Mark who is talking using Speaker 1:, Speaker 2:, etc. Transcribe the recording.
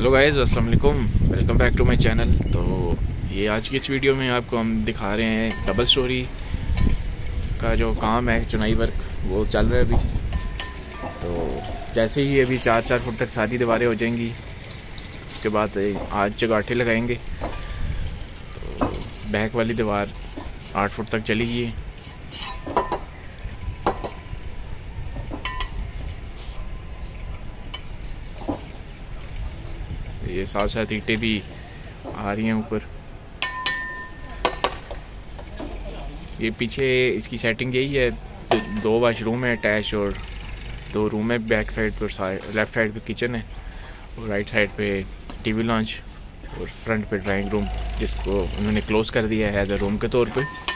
Speaker 1: Hello guys, अस्सलाम वालेकुम, welcome back to my channel. तो ये आज की इस वीडियो में आपको हम दिखा रहे हैं डबल स्टोरी का जो काम है, चुनाई वर्क वो चल रहा है अभी। तो जैसे ही अभी 4-4 फुट तक सारी दीवारें हो जाएंगी, उसके बाद आज चगाटे लगाएंगे। तो बैक वाली दीवार 8 फुट तक चली गई है। ये साथ साथ ईंटें भी आ रही हैं ऊपर। ये पीछे इसकी सेटिंग यही है, 2 वाशरूम है अटैच और 2 रूम है। बैक साइड पर लेफ़्ट साइड पे किचन है और राइट साइड पे टीवी लॉन्च और फ्रंट पे ड्राइंग रूम, जिसको उन्होंने क्लोज़ कर दिया है एज अ रूम के तौर पे।